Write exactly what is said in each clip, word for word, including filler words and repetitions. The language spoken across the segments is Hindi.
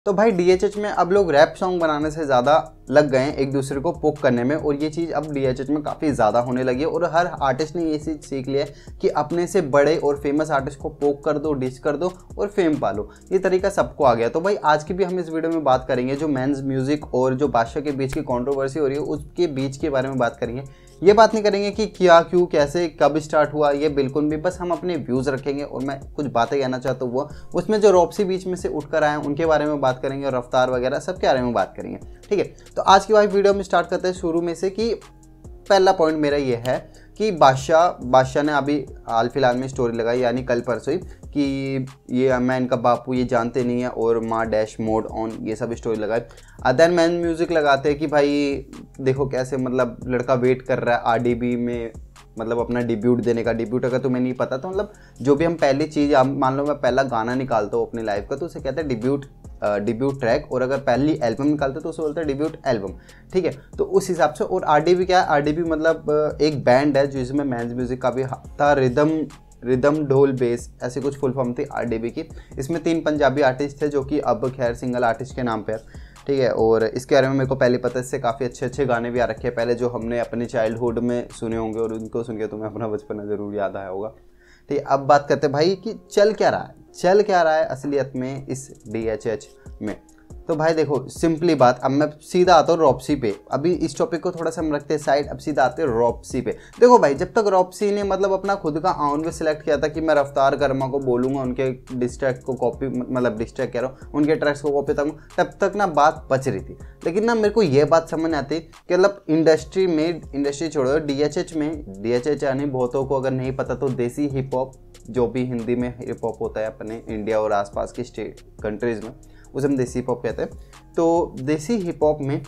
तो भाई डीएचएच में अब लोग रैप सॉन्ग बनाने से ज़्यादा लग गए हैं एक दूसरे को पोक करने में, और ये चीज़ अब डीएचएच में काफ़ी ज़्यादा होने लगी है। और हर आर्टिस्ट ने ये चीज़ सीख लिया है कि अपने से बड़े और फेमस आर्टिस्ट को पोक कर दो, डिस कर दो और फेम पालो। ये तरीका सबको आ गया। तो भाई आज की भी हम इस वीडियो में बात करेंगे जो मेंस म्यूजिक और जो बादशाह के बीच की कंट्रोवर्सी हो रही है उसके बीच के बारे में बात करेंगे। ये बात नहीं करेंगे कि क्या, क्यों, कैसे, कब स्टार्ट हुआ, ये बिल्कुल भी, बस हम अपने व्यूज़ रखेंगे। और मैं कुछ बातें कहना चाहता हूँ वो उसमें जो रॉप्सी बीच में से उठकर आए हैं उनके बारे में बात करेंगे, और रफ्तार वगैरह सबके बारे में बात करेंगे। ठीक है, तो आज की भाई वीडियो में स्टार्ट करते हैं शुरू में से कि पहला पॉइंट मेरा ये है कि बादशाह बादशाह ने अभी हाल फिलहाल में स्टोरी लगाई, यानी कल परसों ही, कि ये मैं इनका बापू ये जानते नहीं है और माँ डैश मोड ऑन, ये सब स्टोरी लगाई। देन मैन म्यूज़िक लगाते हैं कि भाई देखो कैसे मतलब लड़का वेट कर रहा है आरडीबी में, मतलब अपना डिब्यूट देने का। डिब्यूट अगर तुम्हें नहीं पता तो मतलब जो भी हम पहली चीज़, मान लो मैं पहला गाना निकालता हूँ अपनी लाइफ का तो उसे कहते हैं डिब्यूट डिब्यूट ट्रैक, और अगर पहली एल्बम निकालते तो उसे बोलते हैं डिब्यूट एल्बम। ठीक है, तो उस हिसाब से। और आरडीबी क्या है, आरडीबी मतलब एक बैंड है जिसमें मैंस म्यूजिक का भी था, रिदम रिदम ढोल बेस ऐसे कुछ फुल फॉर्म थी आरडीबी की। इसमें तीन पंजाबी आर्टिस्ट थे जो कि अब खैर सिंगल आर्टिस्ट के नाम पे है। ठीक है, और इसके बारे में मेरे को पहले पता है, इससे काफ़ी अच्छे अच्छे गाने भी आ रखे हैं पहले जो हमने अपने चाइल्डहुड में सुने होंगे, और उनको सुन के तुम्हें अपना बचपना ज़रूर याद आया होगा। ठीक है, अब बात करते हैं भाई कि चल क्या रहा है, चल क्या रहा है असलियत में इस डीएचएच में। तो भाई देखो सिंपली बात, अब मैं सीधा आता हूँ रॉप्सी पे। अभी इस टॉपिक को थोड़ा सा हम रखते हैं साइड, अब सीधा आते हैं रॉप्सी पे। देखो भाई, जब तक रॉप्सी ने मतलब अपना खुद का आउन भी सिलेक्ट किया था कि मैं रफ्तार कर्मा को बोलूँगा उनके डिस्ट्रैक्ट को कॉपी, मतलब डिस्ट्रैक्ट कह रहा हूँ, उनके ट्रैक्स को कॉपी करूँ, तब तक ना बात बच रही थी। लेकिन ना मेरे को ये बात समझ आती कि मतलब इंडस्ट्री में, इंडस्ट्री छोड़ो, डीएचएच में, डीएचएच यानी बहुतों को अगर नहीं पता तो देसी हिप हॉप, जो भी हिंदी में हिप हॉप होता है अपने इंडिया और आसपास की स्टेट कंट्रीज़ में, उसे हम देसी हिप हॉप कहते हैं। तो देसी हिप हॉप में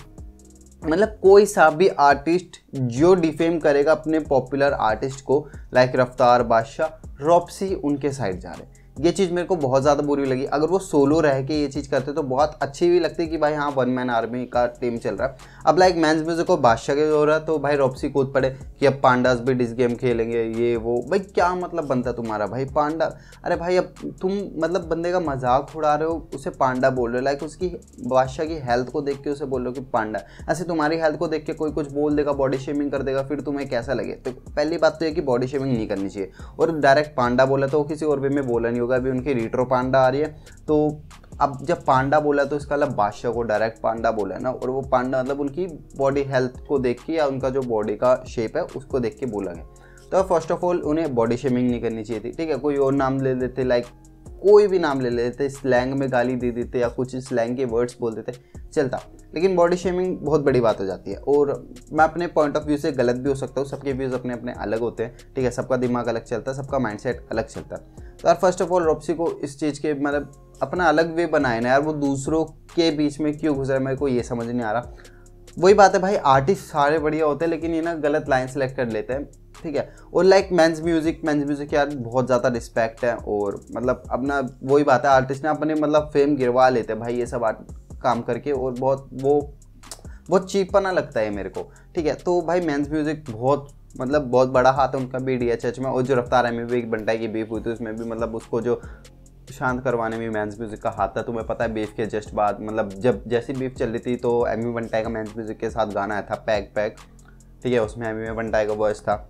मतलब कोई सा भी आर्टिस्ट जो डिफेम करेगा अपने पॉपुलर आर्टिस्ट को, लाइक रफ्तार, बादशाह, रॉप्सी उनके साइड जा रहे हैं। ये चीज़ मेरे को बहुत ज़्यादा बुरी लगी। अगर वो सोलो रह के ये चीज़ करते तो बहुत अच्छी भी लगती कि भाई हाँ वन मैन आर्मी का टीम चल रहा है। अब लाइक मैंस म्यूजिक को बादशाह के हो रहा है तो भाई रॉप्सी कूद पड़े कि अब पांडास भी डिस गेम खेलेंगे, ये वो। भाई क्या मतलब बनता है तुम्हारा भाई पांडा? अरे भाई अब तुम मतलब बंदे का मजाक उड़ा रहे हो, उसे पांडा बोल रहे हो, लाइक उसकी बादशाह की हेल्थ को देख के उसे बोल रहे हो कि पांडा। ऐसे तुम्हारी हेल्थ को देख के कोई कुछ बोल देगा, बॉडी शेमिंग कर देगा, फिर तुम्हें कैसा लगे? तो पहली बात तो ये कि बॉडी शेमिंग नहीं करनी चाहिए। और डायरेक्ट पांडा बोला तो किसी और वे में बोला नहीं होगा। अभी उनकी रिट्रो पांडा आ रही है, तो अब जब पांडा बोला तो इसका मतलब बादशाह को डायरेक्ट पांडा बोला है ना, और वो पांडा मतलब उनकी बॉडी हेल्थ को देख के या उनका जो बॉडी का शेप है उसको देख के बोला गया। तो फर्स्ट ऑफ ऑल उन्हें बॉडी शेमिंग नहीं करनी चाहिए थी। ठीक है, कोई और नाम ले लेते, लाइक कोई भी नाम ले लेते, स्लैंग में गाली दे देते या कुछ स्लैंग के वर्ड्स बोल देते, चलता। लेकिन बॉडी शेमिंग बहुत बड़ी बात हो जाती है। और मैं अपने पॉइंट ऑफ व्यू से गलत भी हो सकता हूँ, सबके व्यूज़ अपने अपने अलग होते हैं। ठीक है, सबका दिमाग अलग चलता है, सबका माइंडसेट अलग चलता है। तो यार फर्स्ट ऑफ ऑल रॉप्सी को इस चीज़ के मतलब अपना अलग वे बनाए ना यार, वो दूसरों के बीच में क्यों घुस रहा है मेरे को ये समझ नहीं आ रहा। वही बात है भाई, आर्टिस्ट सारे बढ़िया होते हैं लेकिन ये ना गलत लाइन सेलेक्ट कर लेते हैं। ठीक है, और like men's music men's music यार बहुत ज़्यादा रिस्पेक्ट है, और मतलब अपना वही बात है, आर्टिस्ट ने अपने मतलब फेम गिरवा लेते हैं भाई ये सब काम करके, और बहुत वो बहुत चीपना लगता है मेरे को। ठीक है, तो भाई मेंस म्यूजिक बहुत मतलब बहुत बड़ा हाथ है उनका भी डीएचएच में। और जो रफ्तार है में भी एक बंटाई की बीफ हुई थी, उसमें भी मतलब उसको जो शांत करवाने में मेंस म्यूजिक का हाथ था। तुम्हें पता है बीफ के जस्ट बाद, मतलब जब जैसी बीफ चल रही थी तो एमी बंटाई का मेंस म्यूजिक के साथ गाना आया था पैक पैक। ठीक है, उसमें एमी बंटाई का वॉइस था।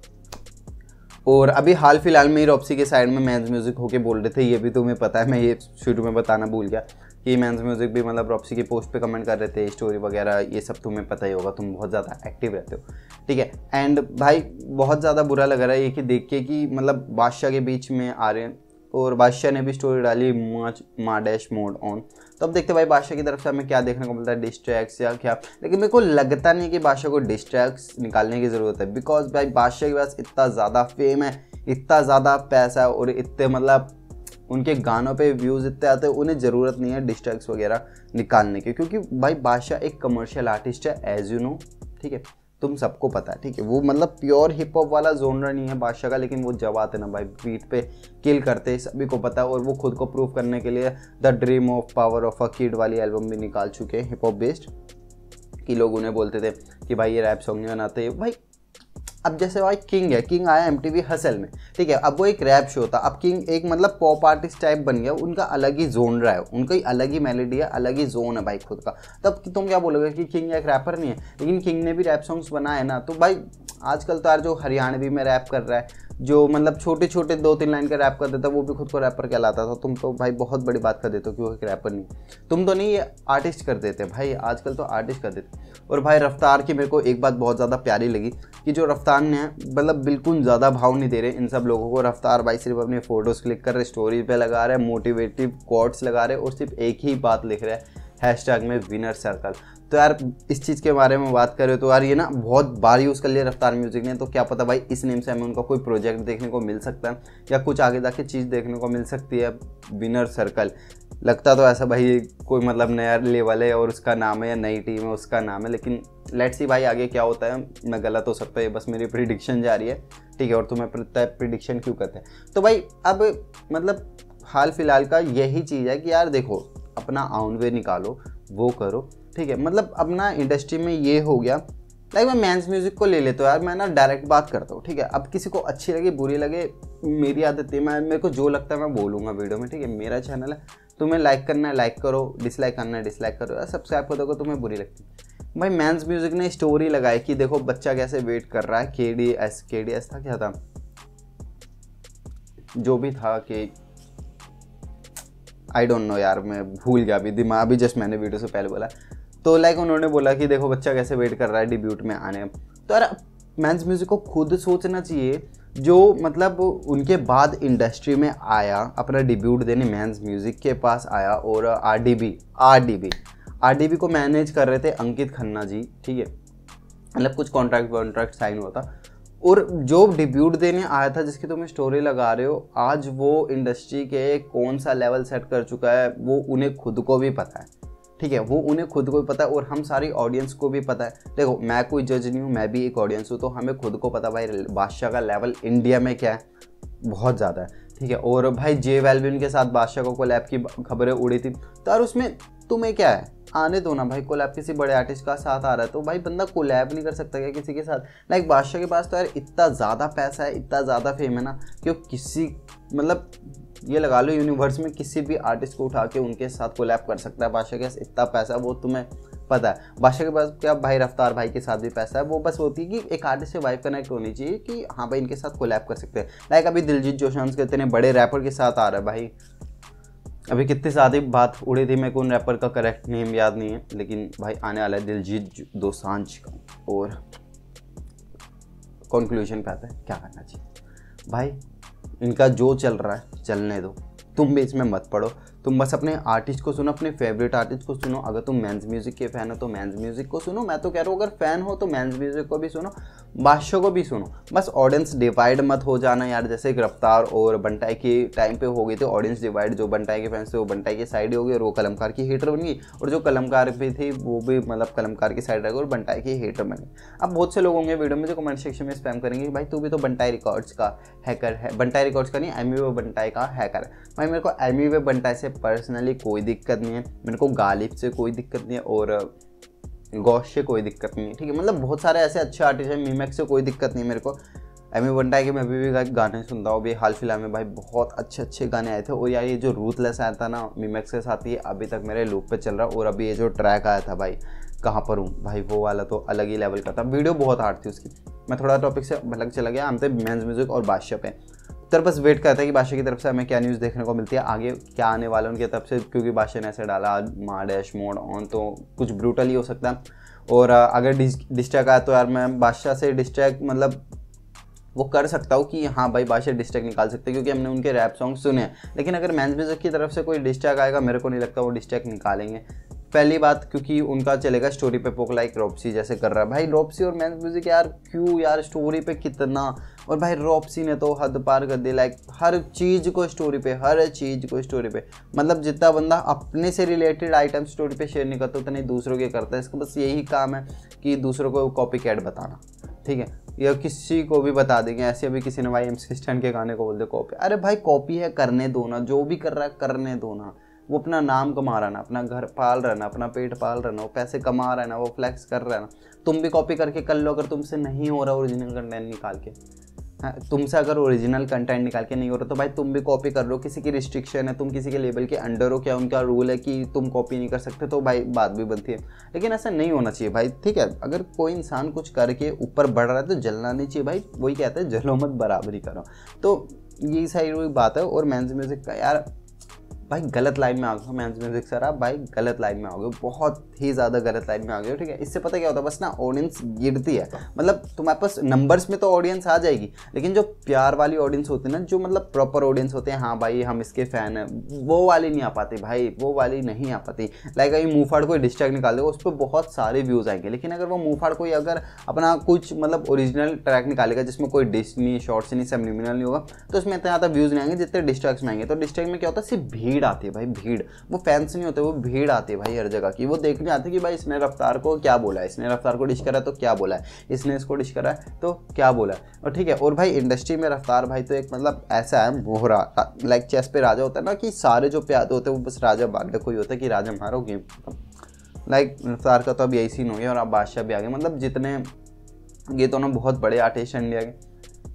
और अभी हाल फिलहाल में ही रॉप्सी के साइड में मेंस म्यूजिक होके बोल रहे थे, ये भी तुम्हें पता है, मैं ये शुरू में बताना भूल गया कि मेंस म्यूजिक भी मतलब रॉप्सी की पोस्ट पे कमेंट कर रहे थे, स्टोरी वगैरह, ये सब तुम्हें पता ही होगा, तुम बहुत ज़्यादा एक्टिव रहते हो। ठीक है, एंड भाई बहुत ज़्यादा बुरा लग रहा है ये कि देख के कि मतलब बादशाह के बीच में आ रहे हैं, और बादशाह ने भी स्टोरी डाली माँ डैश मोड ऑन। तो अब देखते भाई बादशाह की तरफ से हमें क्या देखने को मिलता है, डिस्ट्रैक्ट्स या क्या। लेकिन मेरे को लगता नहीं कि बादशाह को डिस्ट्रैक्ट्स निकालने की ज़रूरत है, बिकॉज भाई बादशाह के पास इतना ज़्यादा फेम है, इतना ज़्यादा पैसा है, और इतने मतलब उनके गानों पे व्यूज़ इतने आते हैं, उन्हें ज़रूरत नहीं है डिस्ट्रैक्ट्स वगैरह निकालने की। क्योंकि भाई बादशाह एक कमर्शियल आर्टिस्ट है, एज यू नो। ठीक है, तुम सबको पता है। ठीक है, वो मतलब प्योर हिप हॉप वाला जोनर नहीं है बादशाह का, लेकिन वो जब आते ना भाई बीट पे किल करते, सभी को पता है। और वो खुद को प्रूव करने के लिए the dream of power of a kid वाली एल्बम भी निकाल चुके हैं हिप हॉप बेस्ड, कि लोग उन्हें बोलते थे कि भाई ये रैप सॉन्ग नहीं बनाते। भाई अब जैसे भाई किंग है, किंग आया एमटीवी हसल में, ठीक है, अब वो एक रैप शो था, अब किंग एक मतलब पॉप आर्टिस्ट टाइप बन गया, उनका अलग ही जोन रहा है, उनका ही अलग ही मेलोडी है, अलग ही जोन है भाई खुद का। तब तुम क्या बोलोगे कि किंग एक रैपर नहीं है, लेकिन किंग ने भी रैप सॉन्ग्स बनाए ना। तो भाई आजकल तो यार जो हरियाणवी में रैप कर रहा है, जो मतलब छोटे छोटे दो तीन लाइन का रैप कर देता, वो भी खुद को रैपर कहलाता था। तुम तो भाई बहुत बड़ी बात कर देते हो कि वो एक रैपर नहीं, तुम तो नहीं, ये आर्टिस्ट कर देते भाई, आजकल तो आर्टिस्ट कर देते। और भाई रफ्तार की मेरे को एक बात बहुत ज़्यादा प्यारी लगी कि जो रफ्तार ने मतलब बिल्कुल ज़्यादा भाव नहीं दे रहे इन सब लोगों को। रफ्तार भाई सिर्फ अपनी फ़ोटोज़ क्लिक कर रहे, स्टोरी पे लगा रहे, मोटिवेटिव कोट्स लगा रहे और सिर्फ एक ही बात लिख रहे हैं, हैशटैग में विनर सर्कल। तो यार इस चीज़ के बारे में बात करें तो यार ये ना बहुत बार यूज़ कर लिया रफ्तार म्यूजिक ने, तो क्या पता भाई इस नेम से हमें उनका कोई प्रोजेक्ट देखने को मिल सकता है या कुछ आगे जाके चीज़ देखने को मिल सकती है। विनर सर्कल लगता तो ऐसा भाई कोई मतलब नया लेवल है और उसका नाम है, या नई टीम है उसका नाम है, लेकिन लेट्स सी भाई आगे क्या होता है। मैं गलत हो सकता है, बस मेरी प्रिडिक्शन जा रही है, ठीक है, और तुम्हें पता है प्रिडिक्शन क्यों करते हैं। तो भाई अब मतलब हाल फिलहाल का यही चीज़ है कि यार देखो अपना ऑन वे निकालो, वो करो, ठीक है। मतलब अपना इंडस्ट्री में ये हो गया, लाइक मैं मेंस म्यूजिक को ले लेता हूँ यार, मैं ना डायरेक्ट बात करता हूँ, ठीक है। अब किसी को अच्छी लगे बुरी लगे, मेरी आदत है, मैं मेरे को जो लगता है मैं बोलूँगा वीडियो में, ठीक है। मेरा चैनल है, तुम्हें लाइक करना है लाइक करो, डिसलाइक करना है डिसलाइक करो, यार सब्सक्राइब कर दोगे तुम्हें बुरी लगती है। भाई मेंस म्यूजिक ने स्टोरी लगाई कि देखो बच्चा कैसे वेट कर रहा है, K D S K D S था क्या था जो भी था कि आई डोंट नो यार, मैं भूल गया अभी, दिमाग अभी जस्ट मैंने वीडियो से पहले बोला। तो लाइक उन्होंने बोला कि देखो बच्चा कैसे वेट कर रहा है डिब्यूट में आने। तो यार मेंस म्यूजिक को खुद सोचना चाहिए, जो मतलब उनके बाद इंडस्ट्री में आया, अपना डिब्यूट देने मेंस म्यूजिक के पास आया, और आरडीबी आरडीबी आरडीबी को मैनेज कर रहे थे अंकित खन्ना जी, ठीक है। मतलब कुछ कॉन्ट्रैक्ट वॉन्ट्रैक्ट साइन हुआ था, और जो डिब्यूट देने आया था जिसकी तुम स्टोरी लगा रहे हो, आज वो इंडस्ट्री के कौन सा लेवल सेट कर चुका है वो उन्हें खुद को भी पता है, ठीक है, वो उन्हें खुद को भी पता है और हम सारी ऑडियंस को भी पता है। देखो मैं कोई जज नहीं हूँ, मैं भी एक ऑडियंस हूँ, तो हमें खुद को पता भाई बादशाह का लेवल इंडिया में क्या है, बहुत ज़्यादा है, ठीक है। और भाई जे वेल्विन के साथ बादशाह को कोलैब की खबरें उड़ी थी, तो यार उसमें तुम्हें क्या है, आने दो ना भाई, कोलैब किसी बड़े आर्टिस्ट का साथ आ रहा है तो भाई बंदा कोलैब नहीं कर सकता क्या किसी के साथ। लाइक बादशाह के पास तो यार इतना ज़्यादा पैसा है, इतना ज़्यादा फेम है ना कि वो किसी मतलब ये लगा लो यूनिवर्स में किसी भी आर्टिस्ट को उठा के उनके साथ कोलैब कर सकता है। बादशाह के पास इतना पैसा, वो तुम्हें पता है। बादशाह के पास क्या भाई रफ्तार भाई के साथ भी पैसा है, वो बस होती है कि एक आर्टिस्ट से वाइब कनेक्ट होनी चाहिए कि हाँ भाई इनके साथ कोलैब कर सकते हैं। लाइक अभी दिलजीत दोसांझ के इतने बड़े रैपर के साथ आ रहा है भाई, अभी कितनी ज़्यादा बात उड़ी थी, मेरे को उन रैपर का करेक्ट नेम याद नहीं है, लेकिन भाई आने वाला है दिलजीत दोसांझ का। और कंक्लूजन पे आता है क्या करना चाहिए भाई, इनका जो चल रहा है चलने दो, तुम भी इसमें मत पड़ो, तुम बस अपने आर्टिस्ट को सुनो, अपने फेवरेट आर्टिस्ट को सुनो। अगर तुम मेंस म्यूजिक के फ़ैन हो तो मेंस म्यूजिक को सुनो, मैं तो कह रहा हूँ अगर फ़ैन हो तो मेंस म्यूजिक को भी सुनो, बादशाह को भी सुनो। बस ऑडियंस डिवाइड मत हो जाना यार, जैसे गिरफ्तार और बंटाई के टाइम पे हो गई थी ऑडियंस डिवाइड, जो बंटाई के फैंस थे वो बंटाई की साइड हो गई और वो कलमकार की हेटर बन गई, और जो कलमकार भी थी वो भी मतलब कलमकार की साइड रह गई और बंटाई की हेटर बन गई। अब बहुत से लोग होंगे वीडियो में जो कमेंट सेक्शन में स्पैम करेंगे भाई तू भी तो बंटाई रिकॉर्ड्स का हैकर है, बंटाई रिकॉर्ड्स का नहीं एमी वे बंटाई का हैकर है। भाई मेरे को एमी वे बंटाई से पर्सनली कोई दिक्कत नहीं है, मेरे को गालिब से कोई दिक्कत नहीं है और गौश से कोई दिक्कत नहीं है, ठीक है। मतलब बहुत सारे ऐसे अच्छे आर्टिस्ट हैं, मीमैक्स से कोई दिक्कत नहीं है मेरे को। एमी बंटाई के मैं अभी भी गाने सुनता हूँ, अभी हाल फिलहाल में भाई बहुत अच्छे अच्छे गाने आए थे। और यार ये जो रूथलेस आया था ना मीमैक्स के साथ, ये अभी तक मेरे लूप पे चल रहा है। और अभी ये जो ट्रैक आया था भाई कहाँ पर हूँ भाई, वो वाला तो अलग ही लेवल का था, वीडियो बहुत हार्ड थी उसकी। मैं थोड़ा टॉपिक से भलक चला गया, हम थे मेंस म्यूजिक और बादशाह पे। तर बस वेट करता है कि बादशाह की तरफ से हमें क्या न्यूज़ देखने को मिलती है, आगे क्या आने वाला है उनकी तरफ से, क्योंकि बादशाह ने ऐसे डाला माँ डैश मोड ऑन, तो कुछ ब्रूटल ही हो सकता है। और अगर डिस्ट्रैक आया तो यार मैं बादशाह से डिस्ट्रैक मतलब वो कर सकता हूँ कि हाँ भाई बादशाह डिस्ट्रैक निकाल सकते हैं, क्योंकि हमने उनके रैप सॉन्ग सुने हैं। लेकिन अगर मेंस म्यूजिक की तरफ से कोई डिस्ट्रैक आएगा, मेरे को नहीं लगता वो डिस्ट्रैक निकालेंगे। पहली बात क्योंकि उनका चलेगा स्टोरी पे पोक, लाइक रॉप्सी जैसे कर रहा है भाई। रॉप्सी और मेंस म्यूजिक यार क्यों यार स्टोरी पे कितना, और भाई रॉप्सी ने तो हद पार कर दी, लाइक हर चीज़ को स्टोरी पे, हर चीज़ को स्टोरी पे। मतलब जितना बंदा अपने से रिलेटेड आइटम स्टोरी पे शेयर नहीं करता उतना ही दूसरों के करता है। इसका बस यही काम है कि दूसरों को कॉपी कैट बताना, ठीक है, या किसी को भी बता देंगे। ऐसे अभी किसी ने भाई एमसी स्टैंड के गाने को बोल दे कॉपी, अरे भाई कॉपी है करने दो ना, जो भी कर रहा है करने दो ना वो अपना नाम कमा रहा है ना, अपना घर पाल रहा है ना, अपना पेट पाल रहा है ना, वो पैसे कमा रहा है ना, वो फ्लैक्स कर रहा है ना। तुम भी कॉपी करके कर लो अगर तुमसे नहीं हो रहा ओरिजिनल कंटेंट निकाल के। हाँ, तुमसे अगर ओरिजिनल कंटेंट निकाल के नहीं हो रहा तो भाई तुम भी कॉपी कर लो। किसी की रिस्ट्रिक्शन है, तुम किसी के लेवल के अंडर हो, क्या उनका रूल है कि तुम कॉपी नहीं कर सकते, तो भाई बात भी बनती है। लेकिन ऐसा नहीं होना चाहिए भाई, ठीक है। अगर कोई इंसान कुछ करके ऊपर बढ़ रहा है तो जलना नहीं चाहिए भाई। वही कहते हैं जलो मत बराबरी करो। तो यही सारी बात है। और मेंस म्यूजिक का यार भाई गलत लाइन में आ गए मेंस म्यूजिक सर, आप भाई गलत लाइन में आ गए, बहुत ही ज़्यादा गलत लाइन में आ गए, ठीक है। इससे पता क्या होता है, बस ना ऑडियंस गिरती है। मतलब तुम्हारे पास नंबर्स में तो ऑडियंस आ जाएगी, लेकिन जो प्यार वाली ऑडियंस होती है ना, जो मतलब प्रॉपर ऑडियंस होते हैं, हाँ भाई हम इसके फ़ैन हैं, वो वाली नहीं आ पाती भाई, वो वाली नहीं आ पाती। लाइक अभी मुँहफाड़ कोई डिस्ट्रैक निकाल देगा, उस पर बहुत सारे व्यूज़ आएंगे। लेकिन अगर वो मुँहफाड़ कोई अगर अपना कुछ मतलब ओरिजिनल ट्रैक निकालेगा जिसमें कोई डिस नहीं, शॉर्ट्स नहीं, सबलिमिनल नहीं होगा, तो उसमें इतना ज़्यादा व्यूज़ नहीं आएंगे जितने डिस्ट्रैक्स में आएंगे। तो डिस्ट्रैक्ट में क्या होता है, सिर्फ भीड़ आती है भाई, भीड़। वो फैंस नहीं होते, वो भीड़ आती है भाई हर जगह की। वो देखने आते कि भाई इसने रफ्तार को क्या बोला है, इसने रफ्तार को डिश करा तो क्या बोला है, इसने इसको डिश करा तो क्या बोला है, और ठीक है। और भाई इंडस्ट्री में रफ्तार भाई तो एक मतलब ऐसा है मोहरा, लाइक चेस पे राजा होता है ना, कि सारे जो प्यादे होते हैं वो बस राजा बांधे, कोई होता है कि राजा मारो गेम। लाइक रफ्तार का तो अब यही सीन हो गया, और अब बादशाह भी आ गए। मतलब जितने ये तो ना बहुत बड़े आर्टिस्ट इंडिया के,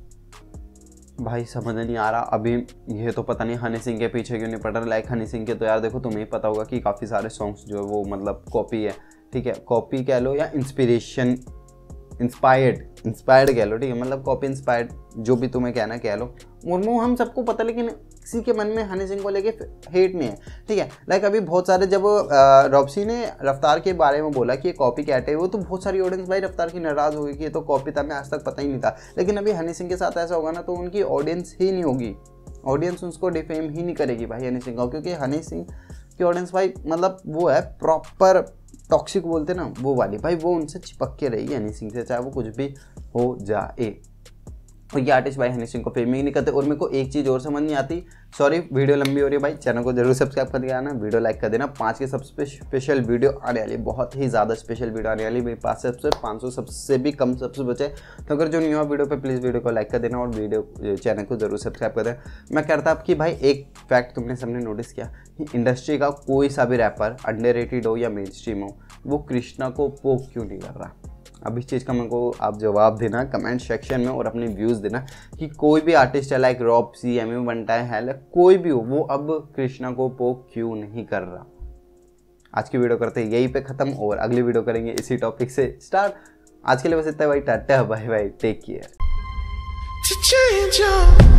भाई समझ नहीं आ रहा अभी। ये तो पता नहीं हनी सिंह के पीछे क्यों नहीं पड़ रहा। लाइक हनी सिंह के तो यार देखो तुम्हें पता होगा कि काफ़ी सारे सॉन्ग्स जो है वो मतलब कॉपी है, ठीक है। कॉपी कह लो या इंस्पिरेशन, इंस्पायर्ड इंस्पायर्ड कह लो, ठीक है। मतलब कॉपी इंस्पायर्ड जो भी तुम्हें कहना कह लो, मुर्मू हम सबको पता, लेकिन किसी के मन में हनी सिंह को लेके हेट नहीं है, ठीक है। लाइक अभी बहुत सारे जब रॉब्सी ने रफ्तार के बारे में बोला कि ये कॉपी कैट है, वो तो बहुत सारी ऑडियंस भाई रफ्तार की नाराज़ होगी कि ये तो कॉपी था, मैं आज तक पता ही नहीं था। लेकिन अभी हनी सिंह के साथ ऐसा होगा ना तो उनकी ऑडियंस ही नहीं होगी, ऑडियंस उसको डिफेम ही नहीं करेगी भाई हनी सिंह को, क्योंकि हनी सिंह की ऑडियंस भाई मतलब वो है प्रॉपर टॉक्सिक बोलते ना वो वाली, भाई वो उनसे चिपक के रही हनी सिंह से, चाहे वो कुछ भी हो जाए। और ये आर्टिस्ट भाई हनी सिंह को फेम ही नहीं करते। और मेरे को एक चीज़ और समझ नहीं आती, सॉरी वीडियो लंबी हो रही है भाई, चैनल को जरूर सब्सक्राइब कर दिया ना, वीडियो लाइक कर देना। पाँच के सबसे स्पेशल वीडियो आने वाली, बहुत ही ज़्यादा स्पेशल वीडियो आने वाली, मेरे पास सबसे पाँच सौ सबसे भी कम सबसे बचे। तो अगर जो न्यू वीडियो पे प्लीज़ वीडियो को लाइक कर देना और वीडियो चैनल को जरूर सब्सक्राइब कर देना। मैं कहता हूँ कि भाई एक फैक्ट तुमने सबने नोटिस किया, इंडस्ट्री का कोई सा भी रैपर अंडररेटेड हो या मेन स्ट्रीम हो, वो कृष्णा को पोक क्यों नहीं कर रहा। अब इस चीज़ का मेरे को आप जवाब देना कमेंट सेक्शन में, और अपने व्यूज़ देना कि कोई भी आर्टिस्ट है लाइक रॉब्सी, एम यू बनटाई है, कोई भी हो, वो अब कृष्णा को पोक क्यों नहीं कर रहा। आज की वीडियो करते हैं यहीं पे ख़त्म, और अगली वीडियो करेंगे इसी टॉपिक से स्टार्ट। आज के लिए बस इतना भाई, tata bye bye, take care.